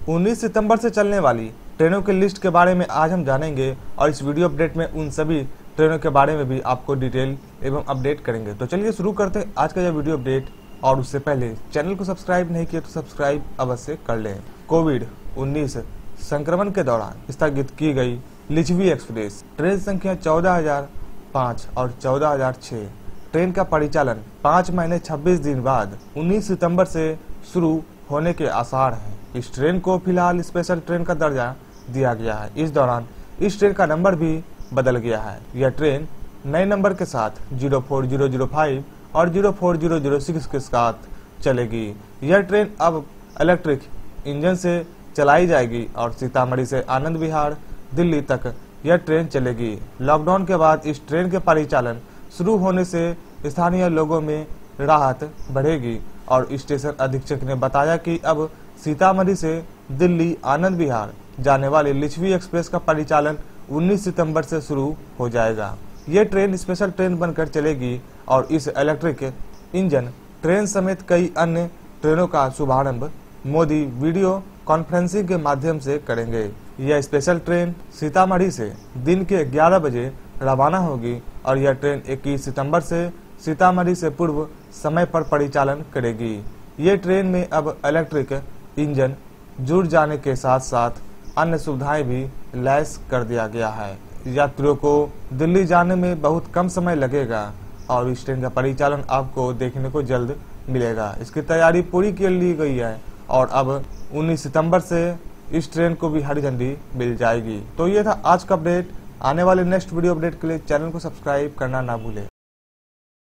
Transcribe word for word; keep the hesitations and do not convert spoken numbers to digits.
उन्नीस सितंबर से चलने वाली ट्रेनों की लिस्ट के बारे में आज हम जानेंगे और इस वीडियो अपडेट में उन सभी ट्रेनों के बारे में भी आपको डिटेल एवं अपडेट करेंगे। तो चलिए शुरू करते हैं आज का यह वीडियो अपडेट। और उससे पहले चैनल को सब्सक्राइब नहीं किया तो सब्सक्राइब अवश्य कर लें। कोविड उन्नीस संक्रमण के दौरान स्थगित की गई लिच्छवी एक्सप्रेस ट्रेन संख्या चौदह हजार पाँच और चौदह हजार छह ट्रेन का परिचालन पाँच महीने छब्बीस दिन बाद उन्नीस सितंबर से शुरू होने के आसार हैं। इस ट्रेन को फिलहाल स्पेशल ट्रेन का दर्जा दिया गया है। इस दौरान इस ट्रेन का नंबर भी बदल गया है। यह ट्रेन नए नंबर के साथ zero four zero zero five और zero four zero zero six के साथ चलेगी। यह ट्रेन अब इलेक्ट्रिक इंजन से चलाई जाएगी और सीतामढ़ी से आनंद विहार दिल्ली तक यह ट्रेन चलेगी। लॉकडाउन के बाद इस ट्रेन के परिचालन शुरू होने से स्थानीय लोगों में राहत बढ़ेगी और स्टेशन अधीक्षक ने बताया कि अब सीतामढ़ी से दिल्ली आनंद विहार जाने वाली लिच्छवी एक्सप्रेस का परिचालन उन्नीस सितंबर से शुरू हो जाएगा। ये ट्रेन स्पेशल ट्रेन बनकर चलेगी और इस इलेक्ट्रिक इंजन ट्रेन समेत कई अन्य ट्रेनों का शुभारंभ मोदी वीडियो कॉन्फ्रेंसिंग के माध्यम से करेंगे। यह स्पेशल ट्रेन सीतामढ़ी से दिन के ग्यारह बजे रवाना होगी और यह ट्रेन इक्कीस सितंबर से सीतामढ़ी से पूर्व समय पर परिचालन करेगी। ये ट्रेन में अब इलेक्ट्रिक इंजन जुड़ जाने के साथ साथ अन्य सुविधाएं भी लैस कर दिया गया है। यात्रियों को दिल्ली जाने में बहुत कम समय लगेगा और इस ट्रेन का परिचालन आपको देखने को जल्द मिलेगा। इसकी तैयारी पूरी कर ली गई है और अब उन्नीस सितंबर से इस ट्रेन को भी हरी झंडी मिल जाएगी। तो ये था आज का अपडेट। आने वाले नेक्स्ट वीडियो अपडेट के लिए चैनल को सब्सक्राइब करना ना भूलें।